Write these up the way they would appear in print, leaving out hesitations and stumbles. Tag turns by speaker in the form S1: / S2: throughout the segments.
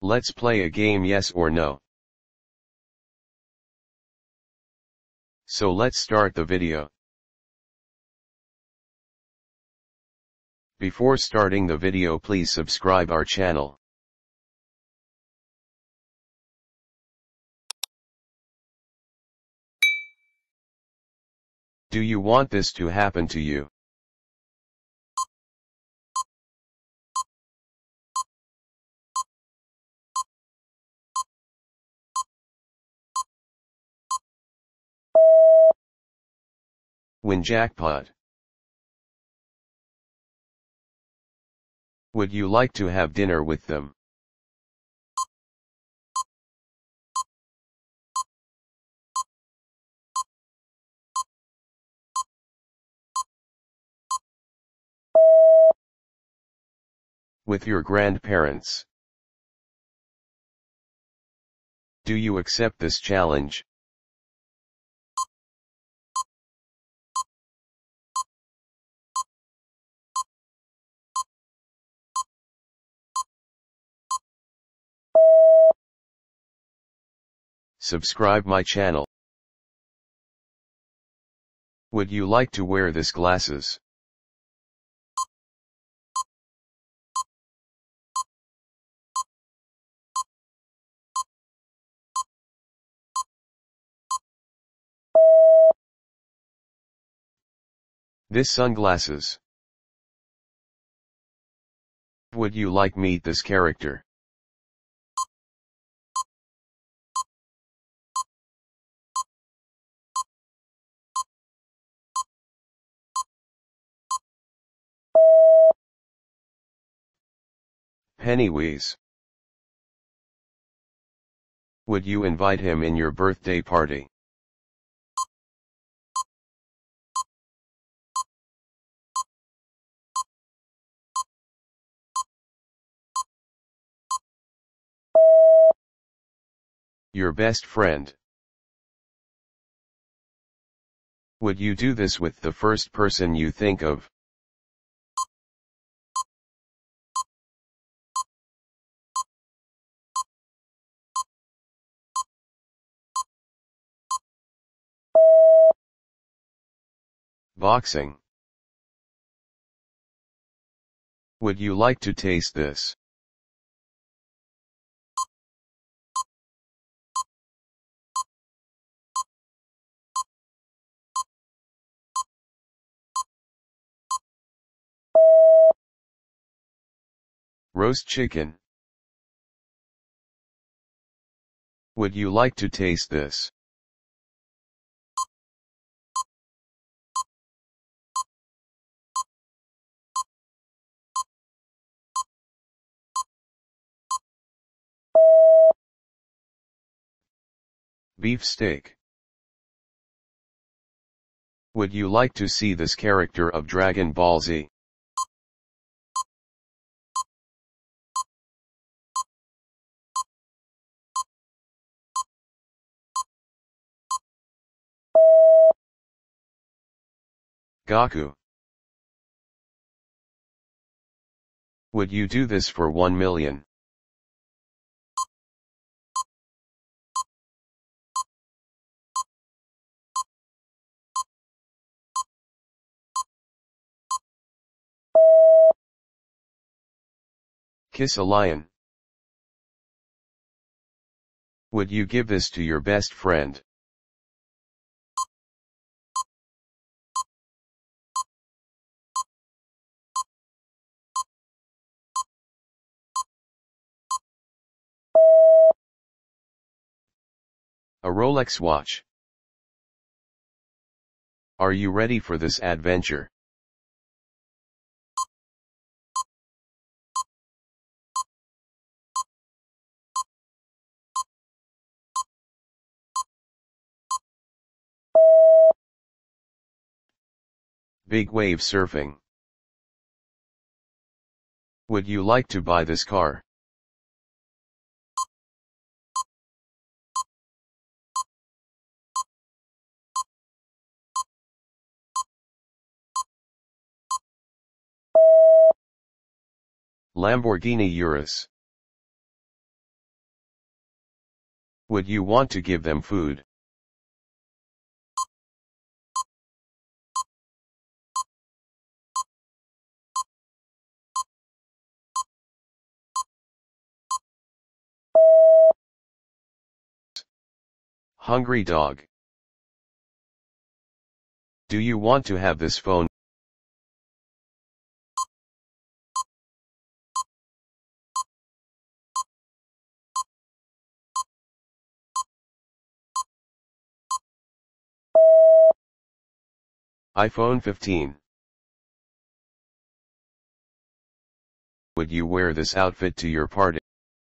S1: Let's play a game, yes or no. So let's start the video. Before starting the video, please subscribe our channel. Do you want this to happen to you? Win jackpot. Would you like to have dinner with them? With your grandparents? Do you accept this challenge? Subscribe my channel. Would you like to wear this glasses? This sunglasses. Would you like meet this character? Pennywise. Would you invite him in your birthday party? Your best friend. Would you do this with the first person you think of? Boxing. Would you like to taste this? Roast chicken. Would you like to taste this? Beef steak. Would you like to see this character of Dragon Ball Z? Goku. Would you do this for 1 million? Kiss a lion. Would you give this to your best friend? A Rolex watch. Are you ready for this adventure? Big wave surfing. Would you like to buy this car? Lamborghini Urus. Would you want to give them food? Hungry dog. Do you want to have this phone? iPhone 15. Would you wear this outfit to your party?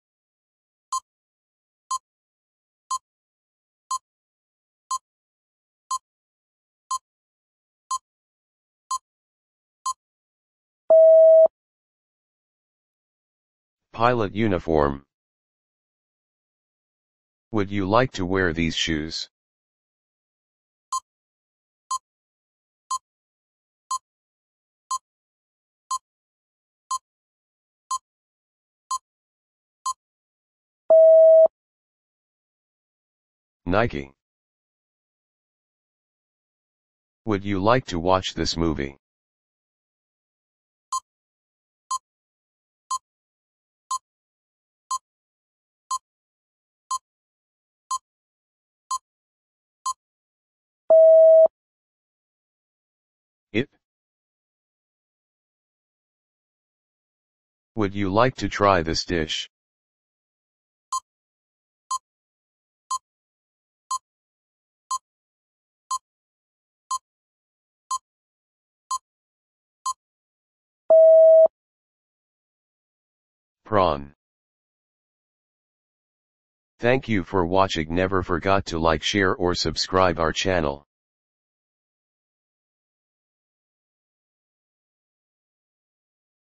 S1: Pilot uniform. Would you like to wear these shoes? Nike. Would you like to watch this movie? It. Would you like to try this dish? Prawn. Thank you for watching. Never forget to like, share or subscribe our channel.